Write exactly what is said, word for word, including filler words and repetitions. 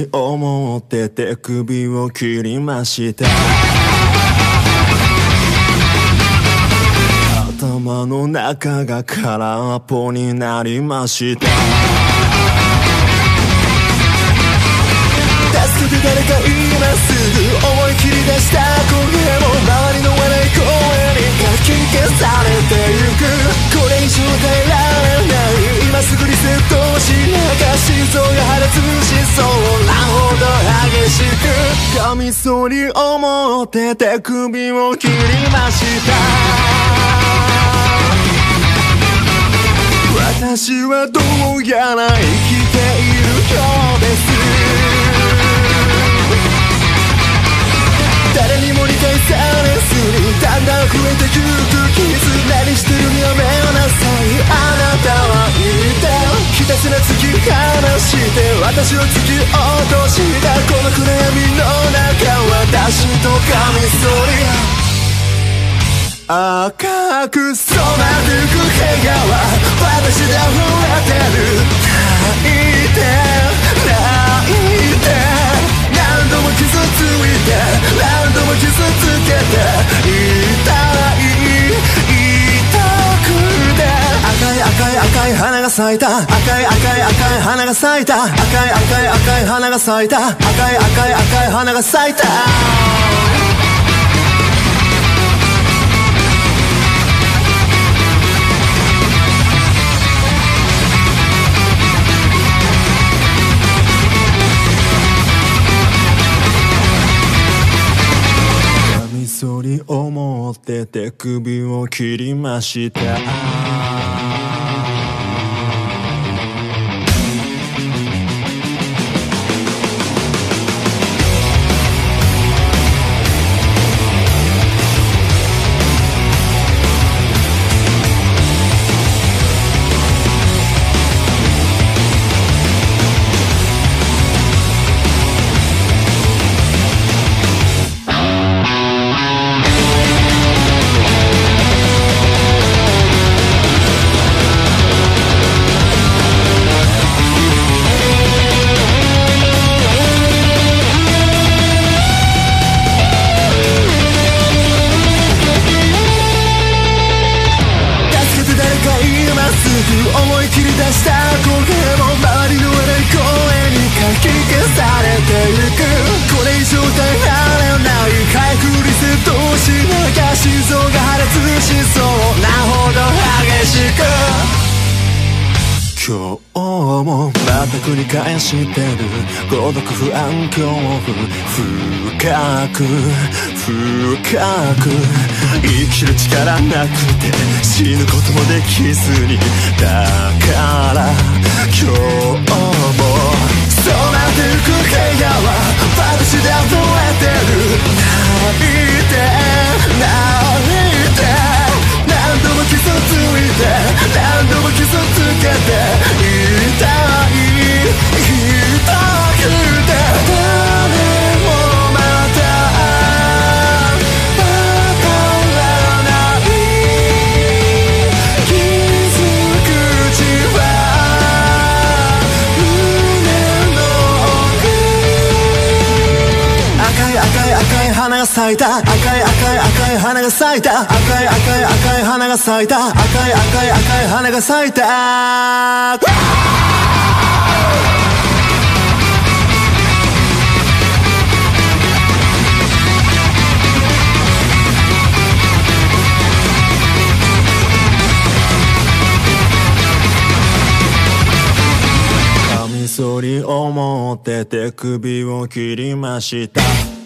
り思って手首を切りました。頭の中が空っぽになりました。助けて誰か今すぐ思い切り出した声も周りの笑い声にかき消されてゆく。これ以上耐えられない、今すぐリセットしながら心臓が破裂しそうなほど激しくカミソリを持って手首を切りました。私はどうやら生きているようです。誰にも理解されずにだんだん増えてゆく傷。何してるやめなさい、あなたは言ってひたすら突き放して私を突き落としたこの暗闇の中、私とカミソリ赤く染まるく部屋は私で溢れてる。泣いて泣いて何度も傷ついて何度も傷つけて痛い痛くて赤い赤い赤い花が咲いた。赤い赤い赤い花が咲いた。赤い赤い赤い花が咲いた。赤い赤い赤い花が咲いた。そりを持って手首を切りました。思い切り出した声も周りの笑い声にかき消されてゆく。これ以上耐えられない、回復リセットしながら心臓が破裂しそうなほど激しく今日もまた繰り返してる孤独不安恐怖。深く深く生きる力なくて死ぬこともできずに、だから今日もそうなってゆく部屋は私で溢れてる。泣いて泣いて何度も傷ついて何度も傷つけて痛い痛くて誰もまたわからない傷口は胸の奥。赤い赤い赤い花が咲いた。赤い赤い赤い花が咲いた。赤い赤い赤い花が咲いた。赤い赤い赤い花が咲いた。カミソリを持って手首を切りました。